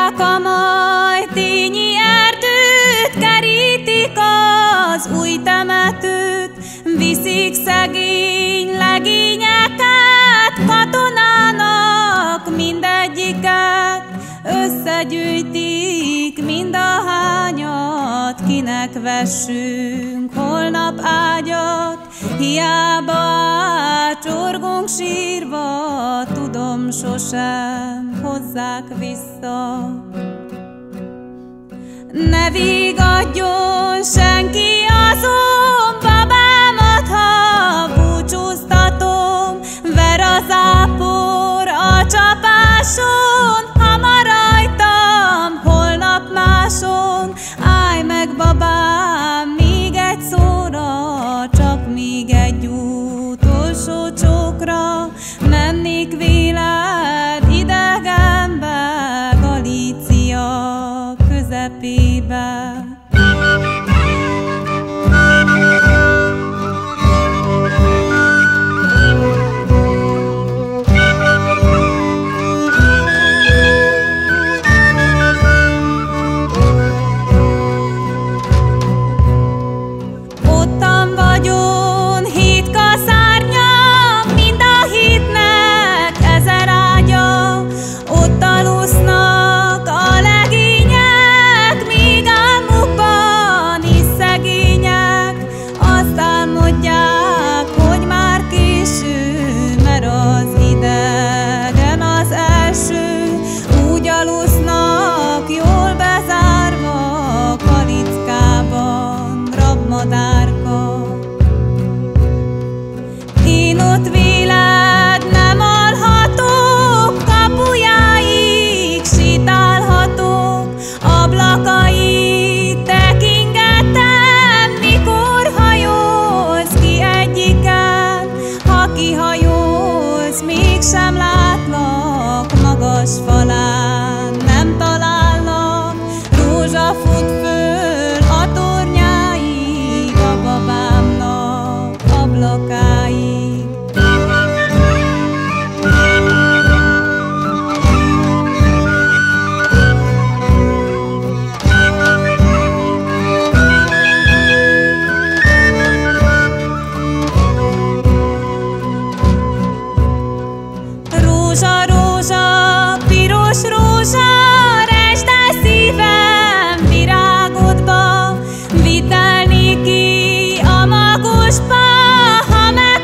Vágják a majtényi erdőt, kerítik az új temetőt, viszik szegény legényeket, katonának mindegyiket, összegyűjtik mind a hányat, kinek vessünk holnap ágyat. Hiába ácsorgunk sírva, tudom, sosem hozzák vissza. Ne vigadjon senki azon babámat, ha búcsúztatom, ver a zápor a csapáson, ha ma rajtam, holnap máson. Állj meg, babám, még egy szóra, csak még egy utolsó csókra, mennék véled idegenbe, Galícia közepébe. Ottan vagyon hét kaszárnya, mind a hétnek 1000 ágya, ott alusznak a legények, míg álmukban is szegények. Azt álmodják, hogy már késő, mert az idegen az első. Úgy alusznak, jól bezárva, kalickában rabmadárka. Én ott véled nem alhatok, kapujáig sétálhatok, ablakait tekingetem, mikor hajolsz ki egyiken. Ha kihajolsz, mégsem látlak, magas falán nem talállak. Rózsa fut föl a tornyáig, a babámnak ablakáig. Rózsa, rózsa, piros rózsa, resd el szívem virágodba, vidd el néki a magosba, ha